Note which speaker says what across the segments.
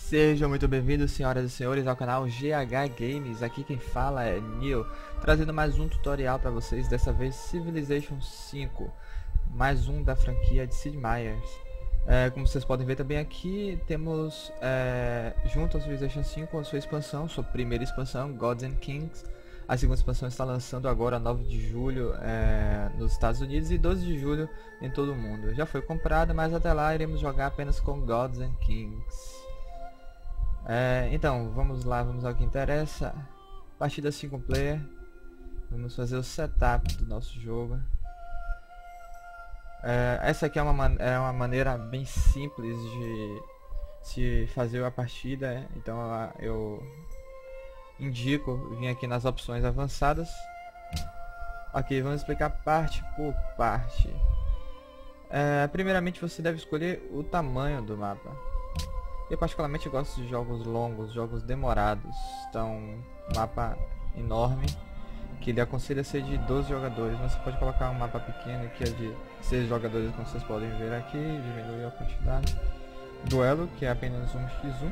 Speaker 1: Sejam muito bem-vindos, senhoras e senhores, ao canal GH Games. Aqui quem fala é Neil, trazendo mais um tutorial para vocês, dessa vez Civilization 5, mais um da franquia de Sid Meier's. Como vocês podem ver também aqui, temos junto ao Civilization 5 a sua expansão, sua primeira expansão, Gods and Kings. A segunda expansão está lançando agora 9 de julho nos Estados Unidos e 12 de julho em todo o mundo. Já foi comprada, mas até lá iremos jogar apenas com Gods and Kings. Então, vamos lá, vamos ao que interessa. Partida single player. Vamos fazer o setup do nosso jogo. Essa aqui é uma maneira bem simples de se fazer a partida. Então eu indico, vim aqui nas opções avançadas. Ok, vamos explicar parte por parte. Primeiramente você deve escolher o tamanho do mapa. Eu particularmente gosto de jogos longos, jogos demorados. Então, mapa enorme, que ele aconselha ser de 12 jogadores. Mas você pode colocar um mapa pequeno, que é de 6 jogadores, como vocês podem ver aqui. Diminuir a quantidade. Duelo, que é apenas 1x1.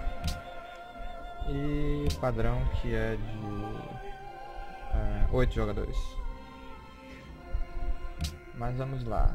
Speaker 1: E padrão, que é de 8 jogadores. Mas vamos lá.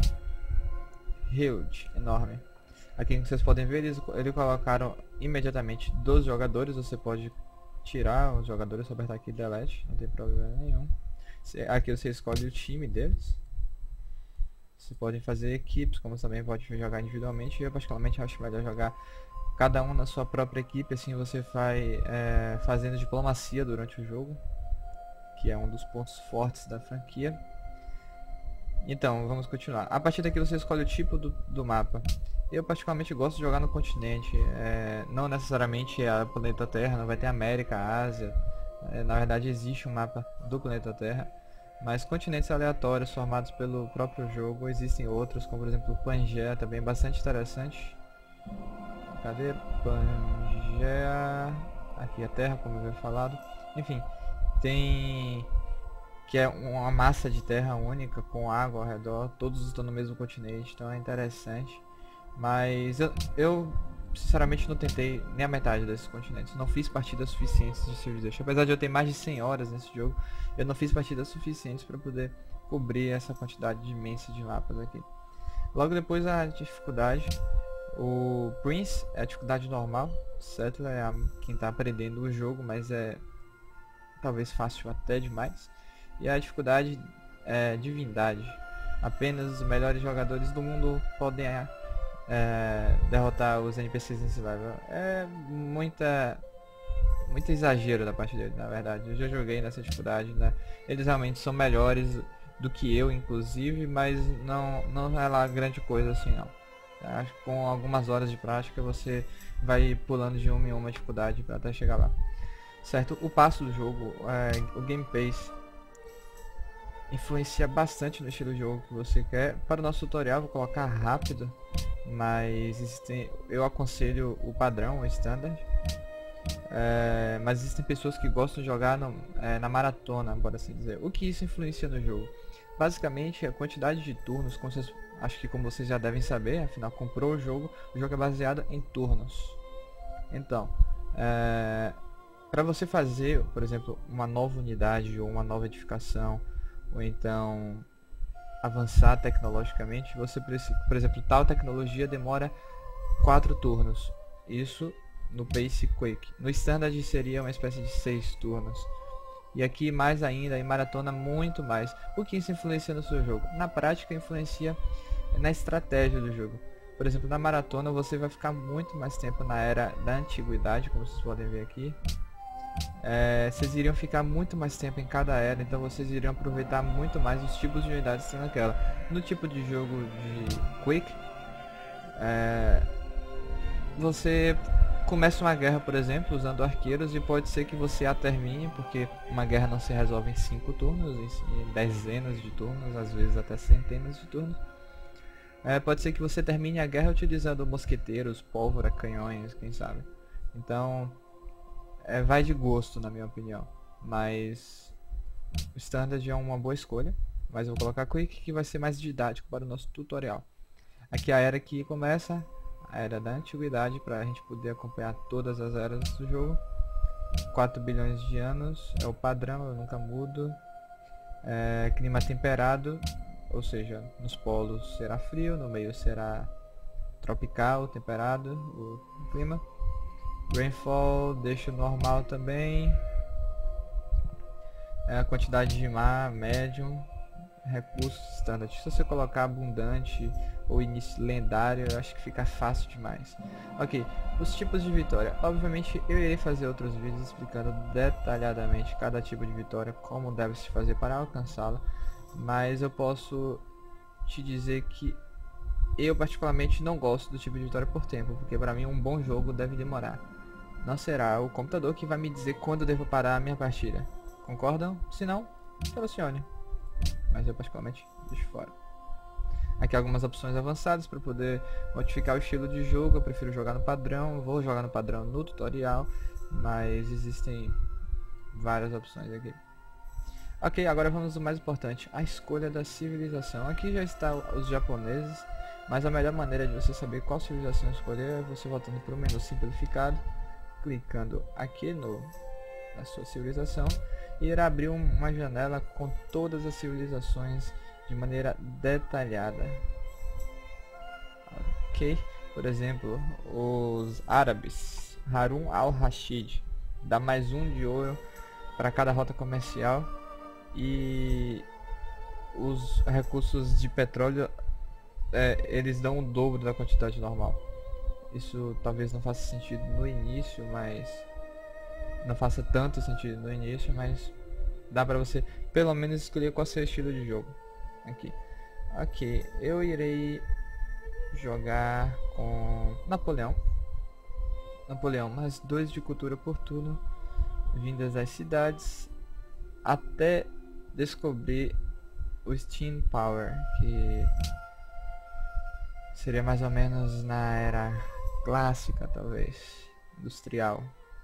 Speaker 1: Huge, enorme. Aqui como vocês podem ver, eles colocaram imediatamente 12 jogadores. Você pode tirar os jogadores, só apertar aqui delete, não tem problema nenhum. Aqui você escolhe o time deles. Você pode fazer equipes, como também pode jogar individualmente. Eu particularmente acho melhor jogar cada um na sua própria equipe, assim você vai fazendo diplomacia durante o jogo, que é um dos pontos fortes da franquia. Então, vamos continuar. A partir daqui você escolhe o tipo do mapa. Eu particularmente gosto de jogar no continente, não necessariamente a planeta Terra, não vai ter América, Ásia. Na verdade existe um mapa do planeta Terra, mas continentes aleatórios formados pelo próprio jogo. Existem outros, como por exemplo o Pangaea, também bastante interessante. Cadê Pangaea? Aqui a Terra, como eu havia falado. Enfim, tem que é uma massa de terra única com água ao redor, todos estão no mesmo continente, então é interessante. Mas eu sinceramente não tentei nem a metade desses continentes, não fiz partidas suficientes de Civilization. Apesar de eu ter mais de 100 horas nesse jogo, eu não fiz partidas suficientes para poder cobrir essa quantidade imensa de mapas aqui. Logo depois a dificuldade, o Prince é a dificuldade normal, Settler é quem está aprendendo o jogo, mas é talvez fácil até demais. E a dificuldade é Divindade. Apenas os melhores jogadores do mundo podem derrotar os NPCs nesse level. É muito exagero da parte dele, na verdade. Eu já joguei nessa dificuldade, né? Eles realmente são melhores do que eu, inclusive, mas não é lá grande coisa assim, não. Acho que com algumas horas de prática você vai pulando de uma em uma dificuldade para até chegar lá. Certo? O passo do jogo, o Game Pace, influencia bastante no estilo de jogo que você quer. Para o nosso tutorial vou colocar rápido, mas eu aconselho o padrão, o standard. Mas existem pessoas que gostam de jogar na maratona, por assim dizer. O que isso influencia no jogo? Basicamente a quantidade de turnos, acho que como vocês já devem saber, afinal comprou o jogo é baseado em turnos. Então, para você fazer, por exemplo, uma nova unidade ou uma nova edificação, ou então avançar tecnologicamente, você precisa, por exemplo, tal tecnologia demora 4 turnos. Isso no Pace Quick. No Standard seria uma espécie de 6 turnos. E aqui mais ainda, em Maratona muito mais. O que isso influencia no seu jogo? Na prática influencia na estratégia do jogo. Por exemplo, na Maratona você vai ficar muito mais tempo na era da Antiguidade, como vocês podem ver aqui. Vocês iriam ficar muito mais tempo em cada era, então vocês iriam aproveitar muito mais os tipos de unidades que tem naquela. No tipo de jogo de Quick, você começa uma guerra, por exemplo, usando arqueiros, e pode ser que você a termine, porque uma guerra não se resolve em 5 turnos, em dezenas de turnos, às vezes até centenas de turnos. Pode ser que você termine a guerra utilizando mosqueteiros, pólvora, canhões, quem sabe. Então vai de gosto, na minha opinião, mas o Standard é uma boa escolha. Mas eu vou colocar Quick, que vai ser mais didático para o nosso tutorial. Aqui a era que começa, a Era da Antiguidade, para a gente poder acompanhar todas as eras do jogo. 4 bilhões de anos é o padrão, eu nunca mudo. Clima temperado, ou seja, nos polos será frio, no meio será tropical, temperado o clima. Rainfall deixo normal também. A quantidade de mar, médium. Recursos standard. Se você colocar abundante ou início lendário, eu acho que fica fácil demais. Ok, os tipos de vitória. Obviamente eu irei fazer outros vídeos explicando detalhadamente cada tipo de vitória, como deve se fazer para alcançá-la, mas eu posso te dizer que eu particularmente não gosto do tipo de vitória por tempo, porque para mim um bom jogo deve demorar. Não será o computador que vai me dizer quando eu devo parar a minha partida. Concordam? Se não, selecione. Mas eu particularmente deixo fora. Aqui algumas opções avançadas para poder modificar o estilo de jogo. Eu prefiro jogar no padrão, vou jogar no padrão no tutorial, mas existem várias opções aqui. Ok, agora vamos ao mais importante, a escolha da civilização. Aqui já está os japoneses, mas a melhor maneira de você saber qual civilização escolher é você voltando para o menu simplificado, clicando aqui na sua civilização, e irá abrir uma janela com todas as civilizações de maneira detalhada. Ok, por exemplo, os árabes, Harun al-Rashid, dá mais 1 de ouro para cada rota comercial, e os recursos de petróleo eles dão o dobro da quantidade normal. Isso talvez não faça sentido no início, mas não faça tanto sentido no início, mas dá pra você pelo menos escolher qual é o seu estilo de jogo. Aqui. Ok, eu irei jogar com Napoleão, mais 2 de cultura por turno, vindas às cidades, até descobrir o Steam Power, que seria mais ou menos na era clássica, talvez, industrial.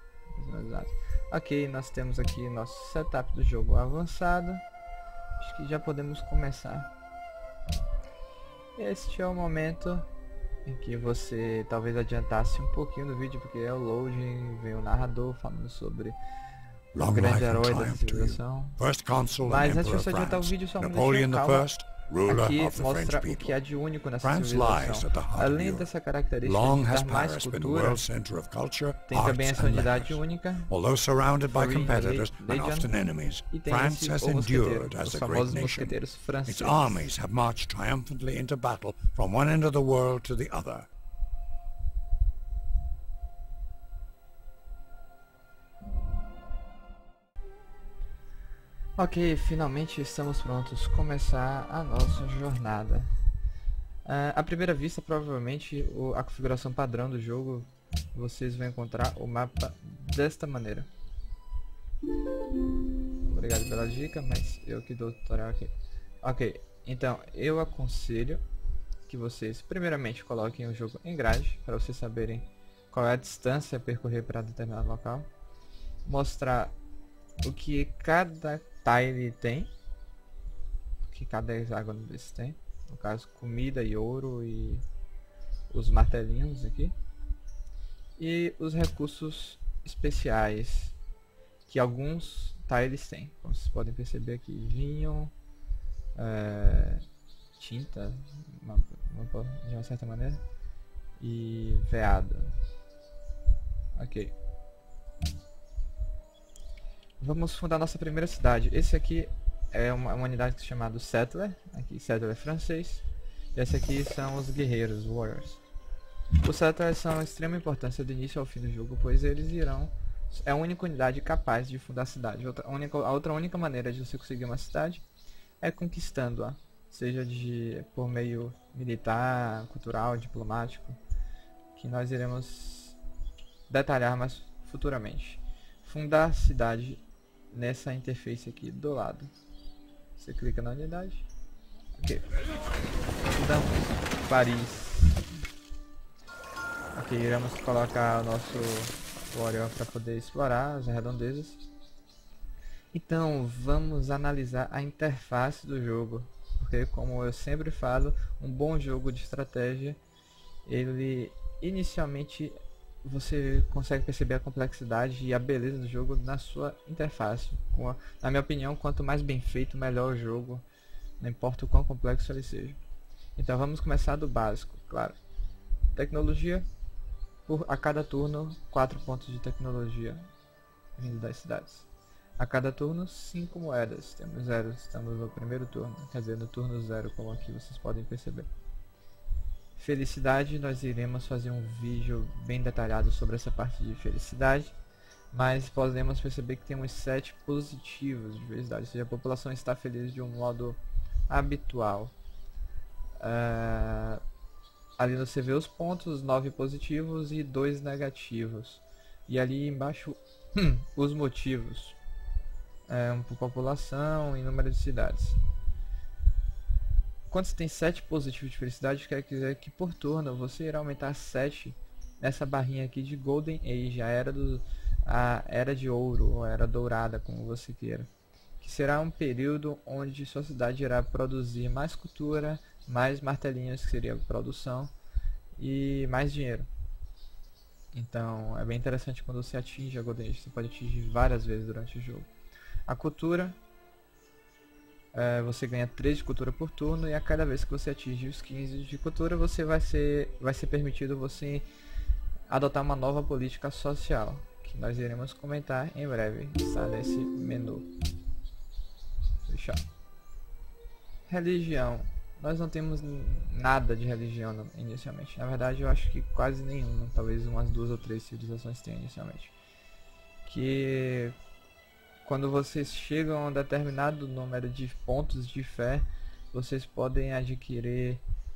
Speaker 1: Ok, nós temos aqui nosso setup do jogo avançado. Acho que já podemos começar. Este é o momento em que você talvez adiantasse um pouquinho do vídeo, porque é o loading, vem o narrador falando sobre o grande herói da civilização. Mas antes de você adiantar o vídeo, só me deixa calma. Aqui mostra o que há de único nessa civilização. Além dessa característica de dar mais cultura, tem também essa unidade única, e tem esse o mosqueteiro, os famosos mosqueteiros franceses. Ok, finalmente estamos prontos a começar a nossa jornada. À primeira vista, provavelmente, a configuração padrão do jogo, vocês vão encontrar o mapa desta maneira. Obrigado pela dica, mas eu que dou o tutorial aqui. Ok, então eu aconselho que vocês primeiramente coloquem o jogo em grade, para vocês saberem qual é a distância a percorrer para determinado local. Mostrar o que cada tile tem, o que cada hexágono desse tem, no caso comida e ouro e os martelinhos aqui, e os recursos especiais que alguns tiles têm, como vocês podem perceber aqui, vinho, tinta, de uma certa maneira, e veado. Ok. Vamos fundar nossa primeira cidade. Esse aqui é uma unidade chamada Settler. Aqui, Settler é francês. E esse aqui são os guerreiros, Warriors. Os Settlers são de extrema importância do início ao fim do jogo, pois eles irão... É a única unidade capaz de fundar a cidade. A outra única maneira de você conseguir uma cidade é conquistando-a. Seja por meio militar, cultural, diplomático. Que nós iremos detalhar mais futuramente. Fundar a cidade nessa interface aqui do lado. Você clica na unidade. Ok. Fundamos Paris. Ok, iremos colocar o nosso Warrior para poder explorar as redondezas. Então, vamos analisar a interface do jogo. Porque, como eu sempre falo, um bom jogo de estratégia, ele inicialmente você consegue perceber a complexidade e a beleza do jogo na sua interface. Na minha opinião, quanto mais bem feito, melhor o jogo, não importa o quão complexo ele seja. Então vamos começar do básico, claro. Tecnologia, a cada turno 4 pontos de tecnologia vindo das cidades. A cada turno 5 moedas, temos 0, estamos no primeiro turno, quer dizer no turno 0, como aqui vocês podem perceber. Felicidade, nós iremos fazer um vídeo bem detalhado sobre essa parte de felicidade, mas podemos perceber que tem uns 7 positivos de felicidade, ou seja, a população está feliz de um modo habitual. Ali você vê os pontos, 9 positivos e 2 negativos, e ali embaixo os motivos, por população e número de cidades. Quando você tem 7 positivos de felicidade, quer dizer que por turno você irá aumentar 7 nessa barrinha aqui de Golden Age, a era de ouro, ou era dourada, como você queira. Que será um período onde sua cidade irá produzir mais cultura, mais martelinhos, que seria produção, e mais dinheiro. Então é bem interessante quando você atinge a Golden Age, você pode atingir várias vezes durante o jogo. A cultura, você ganha 3 de cultura por turno, e a cada vez que você atingir os 15 de cultura, você vai ser permitido você adotar uma nova política social, que nós iremos comentar em breve, está nesse menu. Fechar. Religião. Nós não temos nada de religião inicialmente. Na verdade, eu acho que quase nenhuma. Talvez umas 2 ou 3 civilizações tenham inicialmente. Que quando vocês chegam a um determinado número de pontos de fé, vocês podem adquirir...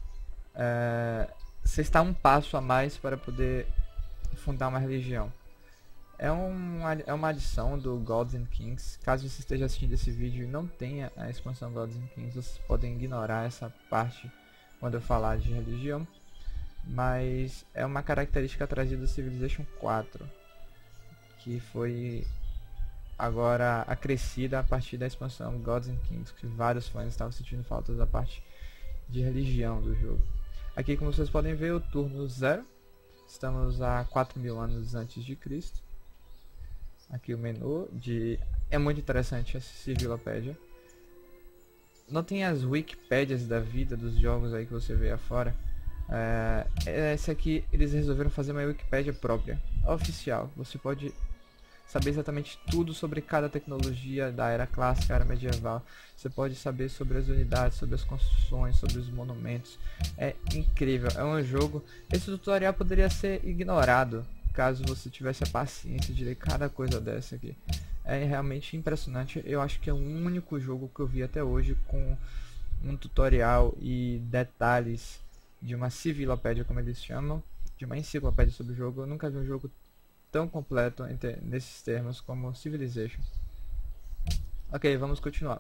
Speaker 1: você está um passo a mais para poder fundar uma religião. É uma adição do Gods and Kings. Caso você esteja assistindo esse vídeo e não tenha a expansão Gods and Kings, vocês podem ignorar essa parte quando eu falar de religião. Mas é uma característica trazida do Civilization 4, que foi agora acrescida a partir da expansão Gods and Kings, que vários fãs estavam sentindo falta da parte de religião do jogo. Aqui, como vocês podem ver, o turno 0. Estamos a 4.000 anos antes de Cristo. Aqui o menu é muito interessante essa Civilopédia. Notem as Wikipédias da vida dos jogos aí que você vê afora. Essa aqui eles resolveram fazer uma Wikipédia própria, oficial. Você pode saber exatamente tudo sobre cada tecnologia da era clássica, era medieval. Você pode saber sobre as unidades, sobre as construções, sobre os monumentos. É incrível, é um jogo. Esse tutorial poderia ser ignorado caso você tivesse a paciência de ler cada coisa dessa aqui. É realmente impressionante. Eu acho que é o único jogo que eu vi até hoje com um tutorial e detalhes de uma civilopédia, como eles chamam, de uma enciclopédia sobre o jogo. Eu nunca vi um jogo tão completo nesses termos como Civilization. Ok, vamos continuar.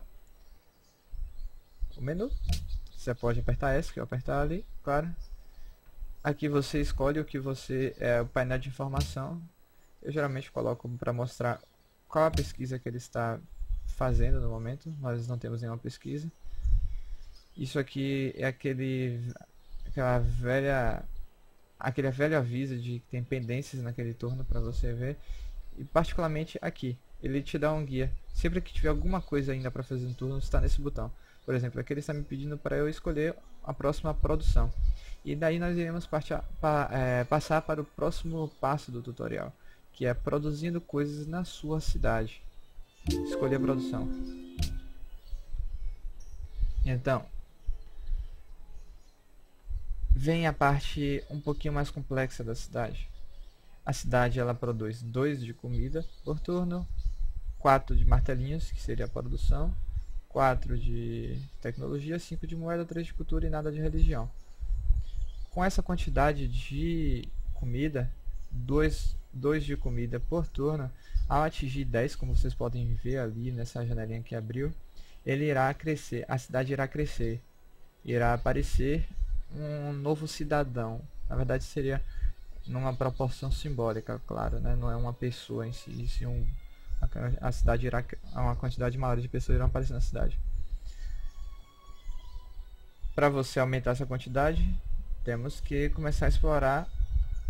Speaker 1: O menu, você pode apertar S, que eu apertar ali, claro. Aqui você escolhe o que o painel de informação. Eu geralmente coloco para mostrar qual a pesquisa que ele está fazendo no momento. Nós não temos nenhuma pesquisa. Isso aqui é aquele velho aviso de que tem pendências naquele turno para você ver. E particularmente aqui, ele te dá um guia. Sempre que tiver alguma coisa ainda para fazer no turno, está nesse botão. Por exemplo, aqui ele está me pedindo para eu escolher a próxima produção. E daí nós iremos passar para o próximo passo do tutorial, que é produzindo coisas na sua cidade. Escolher a produção. Então, vem a parte um pouquinho mais complexa da cidade. A cidade ela produz 2 de comida por turno, 4 de martelinhos, que seria a produção, 4 de tecnologia, 5 de moeda, 3 de cultura e nada de religião. Com essa quantidade de comida, 2 de comida por turno, ao atingir 10, como vocês podem ver ali nessa janelinha que abriu, ele irá crescer, a cidade irá crescer, irá aparecer um novo cidadão. Na verdade seria numa proporção simbólica, claro, né? Não é uma pessoa em si, a cidade irá, uma quantidade maior de pessoas irão aparecer na cidade. Para você aumentar essa quantidade, temos que começar a explorar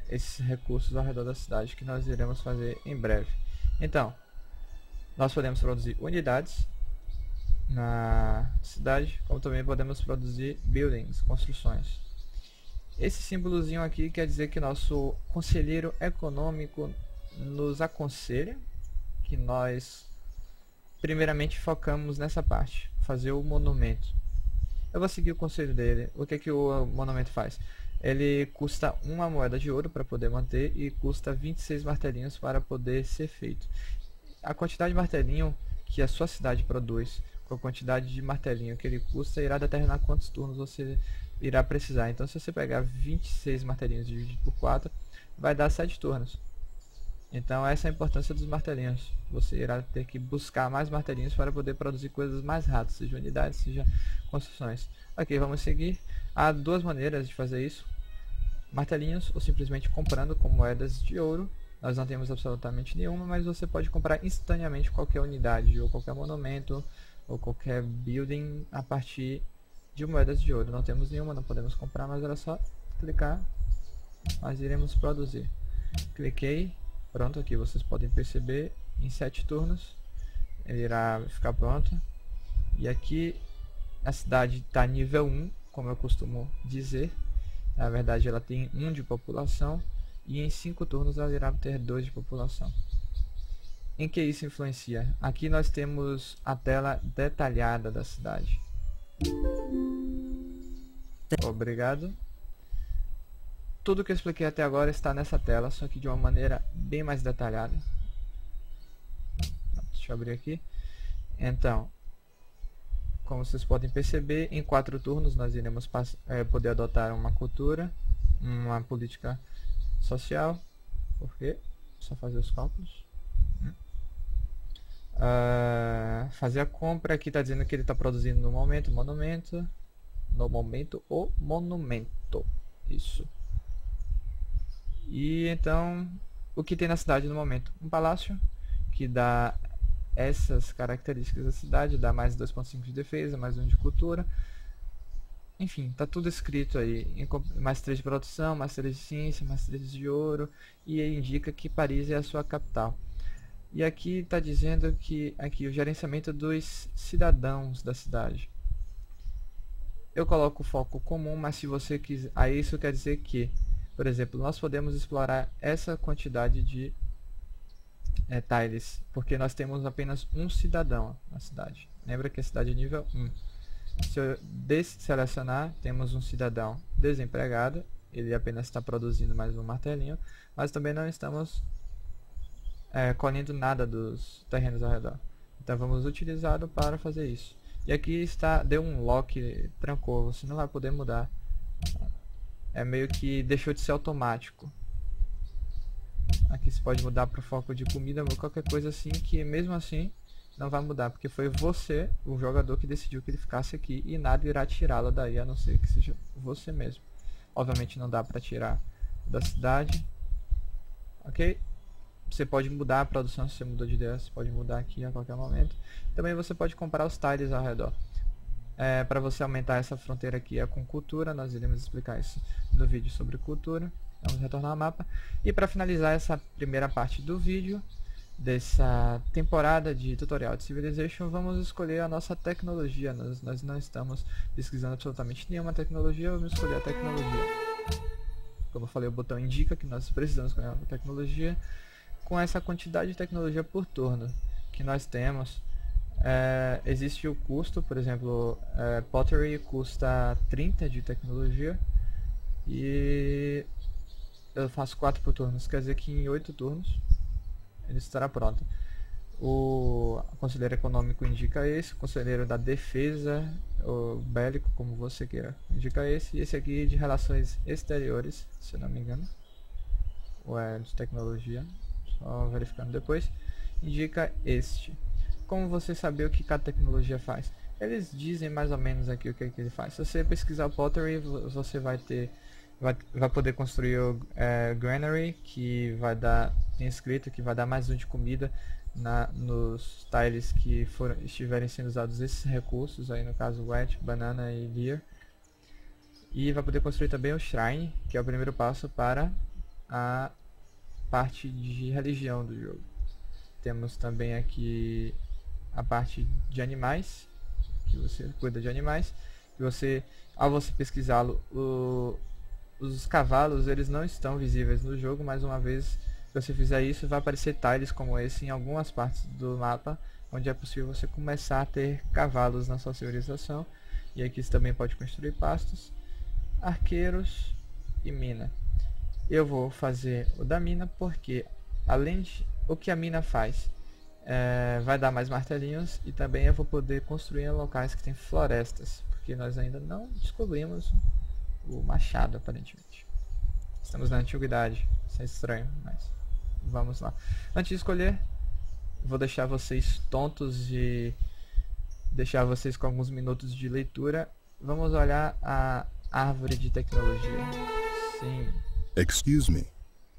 Speaker 1: esses recursos ao redor da cidade, que nós iremos fazer em breve. Então, nós podemos produzir unidades na cidade, como também podemos produzir buildings, construções. Esse símbolozinho aqui quer dizer que nosso conselheiro econômico nos aconselha que nós primeiramente focamos nessa parte, fazer o monumento. Eu vou seguir o conselho dele. O que o monumento faz? Ele custa uma moeda de ouro para poder manter e custa 26 martelinhos para poder ser feito. A quantidade de martelinho que a sua cidade produz com a quantidade de martelinho que ele custa irá determinar quantos turnos você irá precisar. Então, se você pegar 26 martelinhos dividido por 4, vai dar 7 turnos. Então, essa é a importância dos martelinhos. Você irá ter que buscar mais martelinhos para poder produzir coisas mais rápidas, seja unidades, seja construções. Ok, vamos seguir. Há duas maneiras de fazer isso: martelinhos ou simplesmente comprando com moedas de ouro. Nós não temos absolutamente nenhuma, mas você pode comprar instantaneamente qualquer unidade ou qualquer monumento ou qualquer building a partir de moedas de ouro. Não temos nenhuma, não podemos comprar, mas era só clicar, nós iremos produzir. Cliquei, pronto. Aqui vocês podem perceber, em 7 turnos ele irá ficar pronto. E aqui a cidade está nível 1, como eu costumo dizer. Na verdade ela tem 1 de população, e em 5 turnos ela irá ter 2 de população. Em que isso influencia? Aqui nós temos a tela detalhada da cidade. Obrigado. Tudo que eu expliquei até agora está nessa tela, só que de uma maneira bem mais detalhada. Deixa eu abrir aqui. Então, como vocês podem perceber, em 4 turnos nós iremos poder adotar uma cultura, uma política social. Por quê? Só fazer os cálculos. Fazer a compra. Aqui está dizendo que ele está produzindo no momento, monumento. No momento, o monumento. Isso. E então, o que tem na cidade no momento? Um palácio, que dá essas características da cidade, dá mais 2.5 de defesa, mais 1 de cultura. Enfim, tá tudo escrito aí. Mais 3 de produção, mais 3 de ciência, mais 3 de ouro. E aí indica que Paris é a sua capital. E aqui está dizendo que aqui o gerenciamento dos cidadãos da cidade. Eu coloco o foco comum, mas se você quiser, aí isso quer dizer que, por exemplo, nós podemos explorar essa quantidade de tiles, porque nós temos apenas um cidadão na cidade. Lembra que a cidade é nível 1. Se eu desselecionar, temos um cidadão desempregado, ele apenas está produzindo mais um martelinho, mas também não estamos colhendo nada dos terrenos ao redor. Então vamos utilizá-lo para fazer isso. E aqui está, deu um lock, trancou, você não vai poder mudar. É meio que deixou de ser automático. Aqui você pode mudar para o foco de comida ou qualquer coisa assim, que mesmo assim não vai mudar, porque foi você, o jogador, que decidiu que ele ficasse aqui e nada irá tirá-lo daí, a não ser que seja você mesmo. Obviamente não dá para tirar da cidade. Ok? Você pode mudar a produção, se você mudou de ideia, você pode mudar aqui a qualquer momento. Também você pode comprar os tiles ao redor. Para você aumentar essa fronteira aqui é com cultura, nós iremos explicar isso no vídeo sobre cultura. Vamos retornar ao mapa. E para finalizar essa primeira parte do vídeo, dessa temporada de tutorial de Civilization, vamos escolher a nossa tecnologia. Nós não estamos pesquisando absolutamente nenhuma tecnologia, vamos escolher a tecnologia. Como eu falei, o botão indica que nós precisamos escolher uma tecnologia. Com essa quantidade de tecnologia por turno que nós temos, existe o custo. Por exemplo, Pottery custa 30 de tecnologia e eu faço 4 por turno, isso quer dizer que em 8 turnos ele estará pronto. O conselheiro econômico indica esse, o conselheiro da defesa, ou bélico, como você queira, indica esse, e esse aqui de relações exteriores, se eu não me engano, ou é de tecnologia, só verificando depois, indica este. Como você saber o que cada tecnologia faz? Eles dizem mais ou menos aqui o que ele faz. Se você pesquisar o Pottery, você vai poder construir o Granary, que vai dar, tem escrito que vai dar mais 1 de comida nos tiles que estiverem sendo usados esses recursos, aí no caso wheat, banana e deer. E vai poder construir também o Shrine, que é o primeiro passo para a parte de religião do jogo. Temos também aqui a parte de animais, que você cuida de animais, que você, ao você pesquisá-lo, os cavalos eles não estão visíveis no jogo, mas uma vez que você fizer isso, vai aparecer tiles como esse em algumas partes do mapa, onde é possível você começar a ter cavalos na sua civilização. E aqui você também pode construir pastos, arqueiros e mina. Eu vou fazer o da mina porque, além de o que a mina faz, vai dar mais martelinhos, e também eu vou poder construir em locais que tem florestas, porque nós ainda não descobrimos o machado, aparentemente. Estamos na antiguidade, isso é estranho, mas vamos lá. Antes de escolher, vou deixar vocês tontos e deixar vocês com alguns minutos de leitura. Vamos olhar a árvore de tecnologia. Sim.
Speaker 2: Excuse me.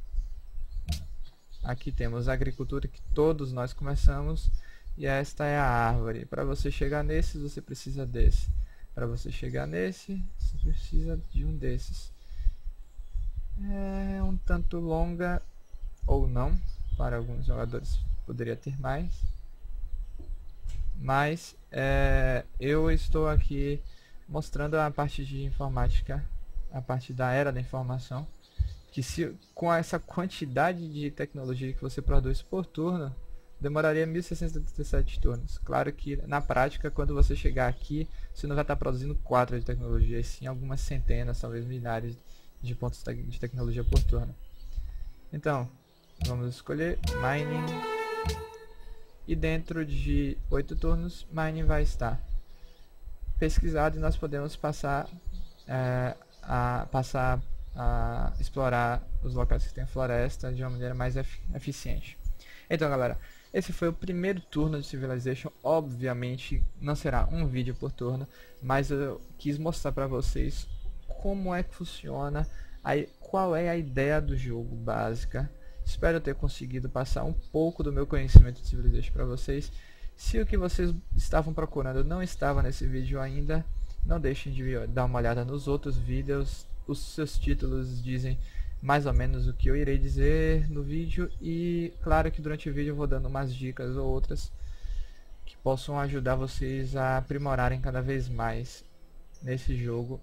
Speaker 1: Aqui temos a agricultura que todos nós começamos, e esta é a árvore. Para você chegar nesses, você precisa desse. Para você chegar nesse, você precisa de um desses. É um tanto longa, ou não, para alguns jogadores poderia ter mais. Mas eu estou aqui mostrando a parte de informática, a parte da era da informação, que com essa quantidade de tecnologia que você produz por turno, demoraria 1677 turnos. Claro que na prática, quando você chegar aqui, você não vai estar produzindo 4 de tecnologia, e sim algumas centenas, talvez milhares de pontos de tecnologia por turno. Então, vamos escolher Mining, e dentro de 8 turnos, Mining vai estar pesquisado, e nós podemos passar a explorar os locais que tem floresta de uma maneira mais eficiente. Então, galera, esse foi o primeiro turno de Civilization. Obviamente não será um vídeo por turno, mas eu quis mostrar para vocês como é que funciona, qual é a ideia do jogo básica. Espero ter conseguido passar um pouco do meu conhecimento de Civilization para vocês. Se o que vocês estavam procurando não estava nesse vídeo ainda, não deixem de dar uma olhada nos outros vídeos. Os seus títulos dizem mais ou menos o que eu irei dizer no vídeo, e claro que durante o vídeo eu vou dando umas dicas ou outras que possam ajudar vocês a aprimorarem cada vez mais nesse jogo,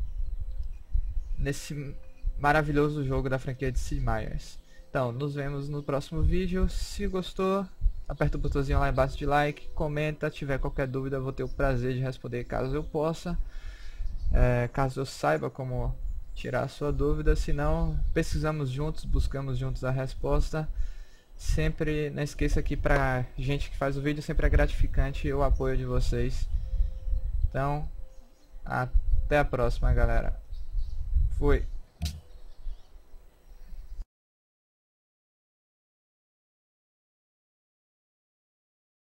Speaker 1: nesse maravilhoso jogo da franquia de Sid Meier's. Então, nos vemos no próximo vídeo. Se gostou, aperta o botãozinho lá embaixo de like, comenta, tiver qualquer dúvida eu vou ter o prazer de responder caso eu possa, caso eu saiba como tirar a sua dúvida. Se não, pesquisamos juntos, buscamos juntos a resposta. Sempre não esqueça que pra gente que faz o vídeo sempre é gratificante o apoio de vocês. Então, até a próxima, galera. Fui.